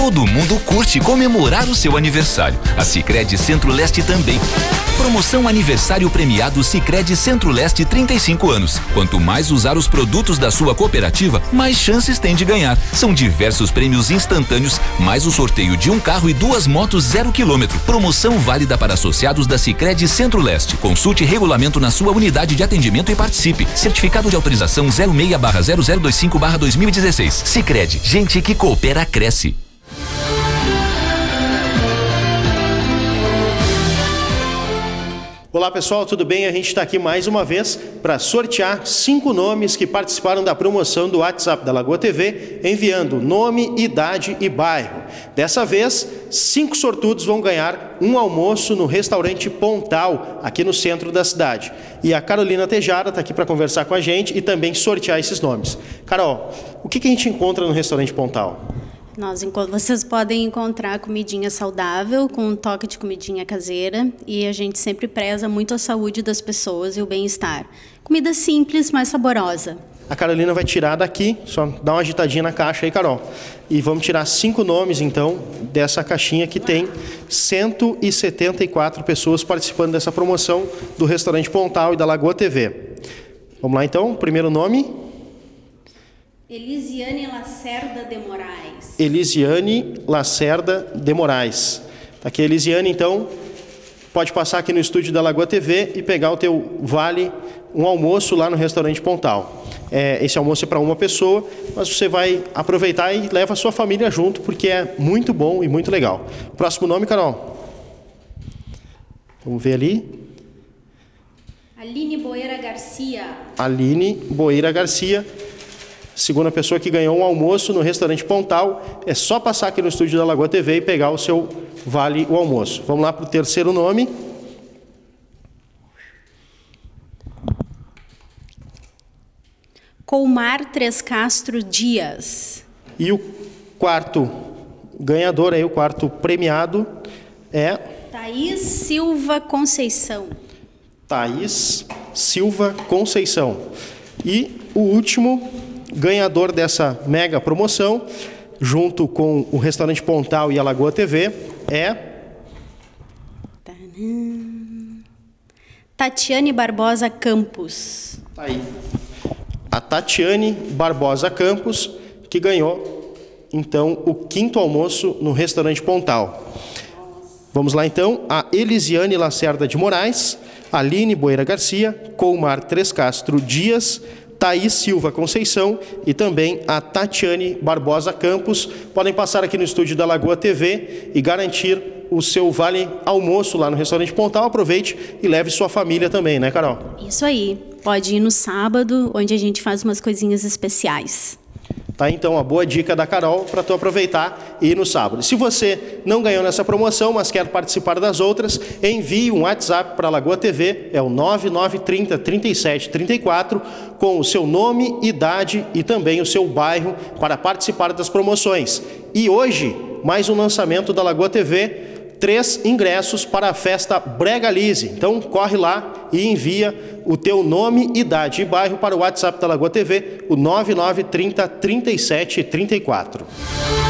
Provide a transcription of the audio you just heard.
Todo mundo curte comemorar o seu aniversário. A Sicredi Centro-Leste também. Promoção Aniversário Premiado Sicredi Centro-Leste 35 anos. Quanto mais usar os produtos da sua cooperativa, mais chances tem de ganhar. São diversos prêmios instantâneos, mais o sorteio de um carro e 2 motos 0 km. Promoção válida para associados da Sicredi Centro-Leste. Consulte regulamento na sua unidade de atendimento e participe. Certificado de autorização 06/0025/2016. Sicredi, gente que coopera cresce. Olá pessoal, tudo bem? A gente está aqui mais uma vez para sortear 5 nomes que participaram da promoção do WhatsApp da Lagoa TV, enviando nome, idade e bairro. Dessa vez, 5 sortudos vão ganhar um almoço no restaurante Pontal, aqui no centro da cidade. E a Carolina Tejada está aqui para conversar com a gente e também sortear esses nomes. Carol, o que a gente encontra no restaurante Pontal? Vocês podem encontrar comidinha saudável, com um toque de comidinha caseira, e a gente sempre preza muito a saúde das pessoas e o bem-estar. Comida simples, mas saborosa. A Carolina vai tirar daqui, só dá uma agitadinha na caixa aí, Carol. E vamos tirar 5 nomes, então, dessa caixinha que tem 174 pessoas participando dessa promoção do restaurante Pontal e da Lagoa TV. Vamos lá, então, primeiro nome... Elisiane Lacerda de Moraes. Elisiane Lacerda de Moraes. Tá aqui a Elisiane, então, pode passar aqui no estúdio da Lagoa TV e pegar o teu vale, um almoço lá no restaurante Pontal. Esse almoço é para uma pessoa, mas você vai aproveitar e leva a sua família junto, porque é muito bom e muito legal. Próximo nome, Carol? Vamos ver ali. Aline Boeira Garcia. Aline Boeira Garcia. Segunda pessoa que ganhou um almoço no restaurante Pontal. É só passar aqui no estúdio da Lagoa TV e pegar o seu vale o almoço. Vamos lá para o terceiro nome. Colmar Tres Castro Dias. E o quarto ganhador, aí, o quarto premiado é... Thaís Silva Conceição. Thaís Silva Conceição. E o último ganhador dessa mega promoção, junto com o restaurante Pontal e a Lagoa TV, é... Tatiane Barbosa Campos. Tá aí. A Tatiane Barbosa Campos, que ganhou, então, o 5º almoço no restaurante Pontal. Vamos lá, então, a Elisiane Lacerda de Moraes, Aline Boeira Garcia, Colmar Tres Castro Dias, Thaís Silva Conceição e também a Tatiane Barbosa Campos. Podem passar aqui no estúdio da Lagoa TV e garantir o seu vale almoço lá no restaurante Pontal. Aproveite e leve sua família também, né, Carol? Isso aí. Pode ir no sábado, onde a gente faz umas coisinhas especiais. Tá, então, a boa dica da Carol para tu aproveitar e ir no sábado. Se você não ganhou nessa promoção, mas quer participar das outras, envie um WhatsApp para a Lagoa TV, é o 9930 37 34, com o seu nome, idade e também o seu bairro para participar das promoções. E hoje, mais um lançamento da Lagoa TV, 3 ingressos para a festa Bregalize. Então, corre lá e envia o teu nome, idade e bairro para o WhatsApp da Lagoa TV, o 9930 37 34.